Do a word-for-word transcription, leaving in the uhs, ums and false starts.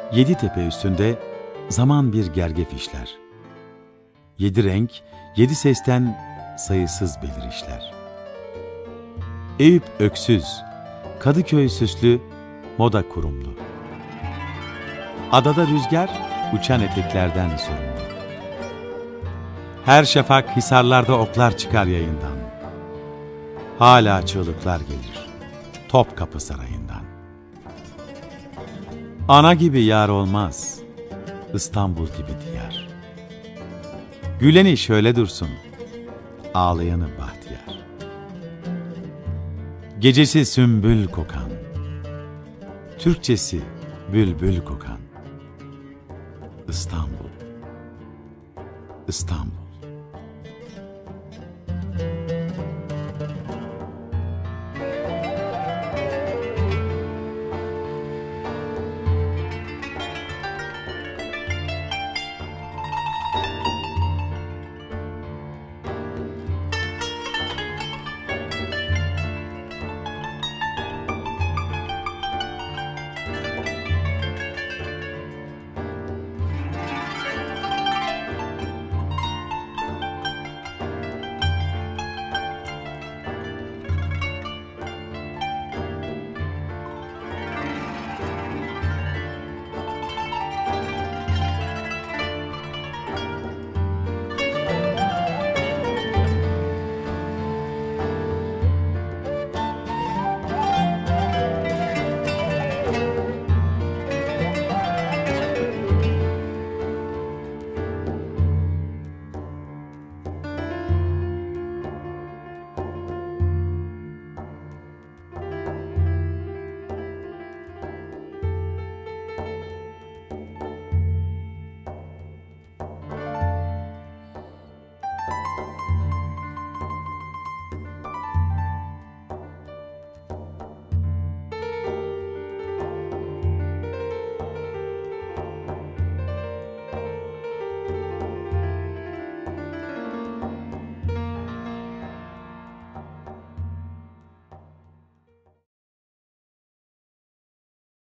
Yedi tepe üstünde zaman bir gergef işler. Yedi renk, yedi sesten sayısız belirişler. Eyüp öksüz, Kadıköy süslü, moda kurumlu. Adada rüzgar, uçan eteklerden sorumlu. Her şafak hisarlarda oklar çıkar yayından. Hala çığlıklar gelir, Topkapı Sarayı'ndan. Ana gibi yar olmaz, İstanbul gibi diyar. Güleni şöyle dursun, ağlayanı bahtiyar. Gecesi sümbül kokan, Türkçesi bülbül kokan. İstanbul, İstanbul.